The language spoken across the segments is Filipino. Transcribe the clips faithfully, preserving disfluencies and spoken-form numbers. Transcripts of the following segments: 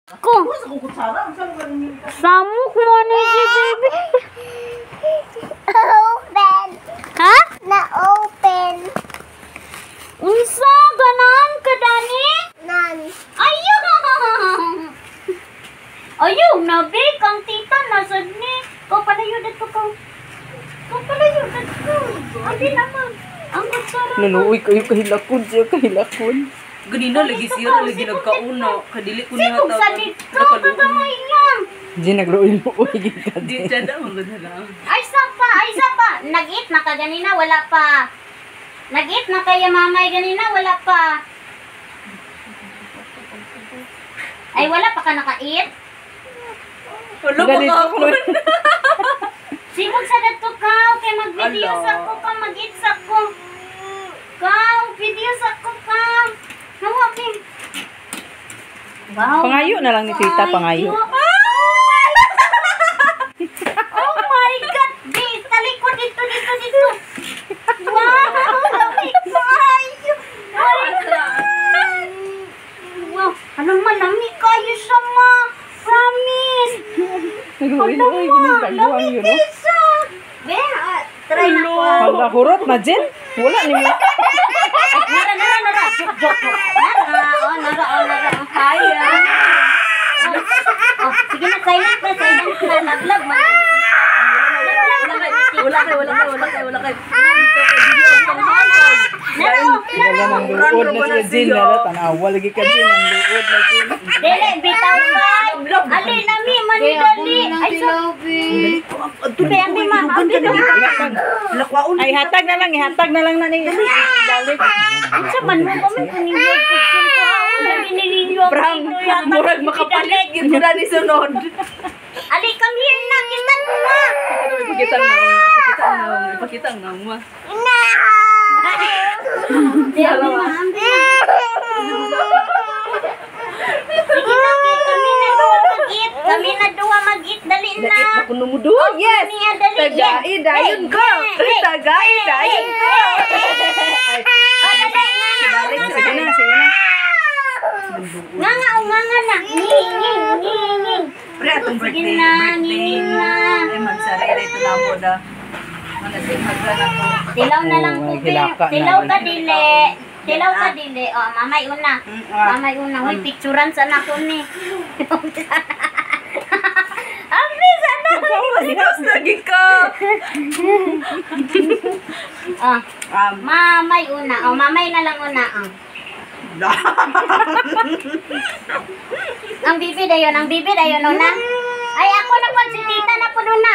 Ko. Samuk mo ni si baby. Open. Ha? Na open. Unsa ganan ka dani? Nan. Ayo. Ayo nabi kang tita nasad ni. Ko palayo dito ko. Ko palayo dito. Abi naman. Ang gutsara. Naluoy kayo kahilakon siya kahilakon. Ganina lagi siya lagi nagkauna. Kadili ko niya Sibog sa dito. Kagamay lang. Di nagluoy-luoy ka. Di tada mo ganda lang. Ay pa, ay pa. Nag-eat na ka ganina, wala pa. Nag-eat na kaya mamay ganina, wala pa. Ay wala pa ka naka-eat? Wala mo ka ako. Sibog sa dato ka, kay mag-video Ala. sa ko ka, mag-eat sa ko. Ka, video sa ko ka. Nawa, Kim. Wow. Pangayo na lang ni tita, pangayo. Oh my God! Di, talikod dito, dito, dito. Wow! Lamig kayo! Wow! Anong malamig kayo siya, ma? Promise! Nagluoy-luoy ginagawa Lamig yun. kayo siya! Be, ah, try na ko. Hala, hurot na Jen. Wala ni mo. Nara, nara, nara. Joke, joke, joke. Nara, oh, nara, oh, nara. Oh, kaya. Oh, sige na, silent na, silent na. Laglag, man. Wala kay, wala kay, wala kay, wala kay. Wala nang luod na siya Jen. Nara, tanawa lagi ka Jen. Ang luod na Jen. Dele, bitaw ka. Ali, nami, mani, dali. Ay, so. Tubi, ami, ma. Abi, dali. Lakwaon. Ay, hatag na lang. Ihatag na lang na ni. Dalik. Sa man mo kami kuningyo kitchen ko. Dali nilinyo. Brang, murag makapalit. Gito na ni sunod. Ali, come here na. Kita mo na. Ipakita ang naong. Ipakita ang naong. Ipakita ang naong ma. Di, abi, ma. Abi, ma. Sige na, Ki. Kami na duwa mag-eat. Kami na duwa mag-eat. Dali na. Nakit na kuno mo doon. Yes. Niya, dali. Tagai, dayon go. Tagai, dayon go. Oh, dali na. Sige na, sige na. Nga nga, o nga nga na. Nging, nging, nging, nging. Pre, atong Sige birthday. na, Birthday. nging na. Ay, magsarili ito na mo da. Manasing-hagan ako. Tilaw na lang Oh, po, may be. hilaka na. Tilaw ka, dili. Tilaw ka, dili. O, mamay una. Mm, ah. Mamay una. Uy, picturean sana ko ni. Abi, sana. Mas lagi ka. Ah, Um, mamay una. O, mamay na lang una. Oh. Ang bibi dayon, ang bibi dayon una. Ay, ako na po, si tita na po una.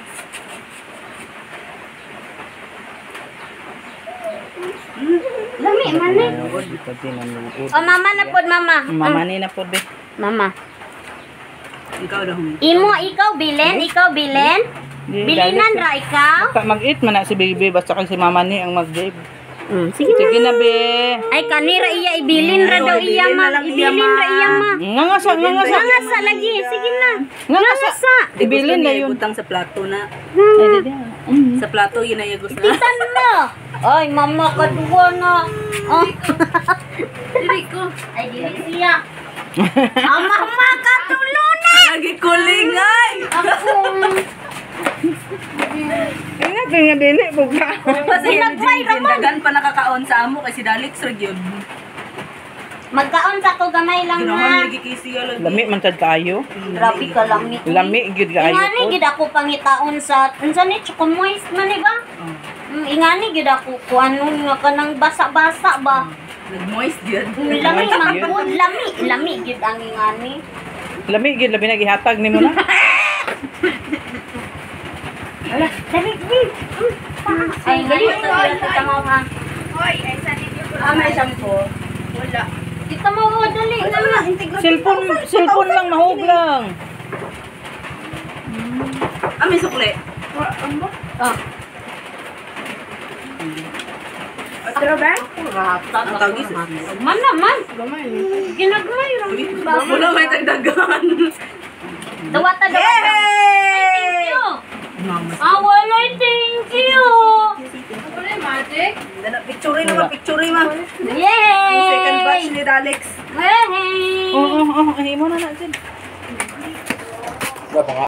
Lami, mani. Ito din ang luod. O, mama na po, mama. Mama ni na po be. Mama. ikaw daw. Imo, ikaw bilin, ikaw bilin. Bilinan ra ikaw. Basta mag-eat man na si baby. Basta kasi mama ni ang mag-give. Mm, sige Sige na. na be. Ay, kanira iya, ibilin ra daw iya, ibilin ma. na lang iya, Ibilin ma. ra iya, ma. Nga nga sa, nga nga sa. Nga sa lagi, sige na. Nga nga sa. Sa. Ibilin na yun. Ibutang sa plato na. Hmm. Sa plato, yun na yung gusto na. Titan mo. Ay, mama, kaduwa na. Oh. Dili ko. Ay, dili siya. Ah, mama, katulo na. Lagi kulingay. Ako. Ingat nga dili buka. Ginagmay raman. Dagan pa nakakaon sa amo kasi Dalix ra gyud. Magkaon sa ko gamay lang Ginahan na. lagi kay siya lagi. Lami man sad kaayo. Grabe ka lami. Lami gid kaayo Ingani po. gid ako pangitaon sa unsa ni chocomoist man ni ba? Mm, ingani gid ako ko ano nga kanang basa-basa ba? Nag-moist gyud. Lami man po, lami, lami gid ang ingani. Lami gid labi na gihatag nimo na. Ala, dali, dali. Ay, ngayon sa dili kita mo ha. Ah, may sampo. Wala. Kita mo ho dali nga. Cellphone, cellphone lang mahog lang. Ah, may sukle. Ah. Otro ba? Rata Ang tawag is. Man naman. Ginagmay ra. Wala may tagdagan. Dawata dawata. Thank you. Mama. Ah, wala, thank you. Dana picture na, picture ma. Yay! Second batch ni Dalix. Hey! Oo, oo, himo na na Jin. Wala pa nga.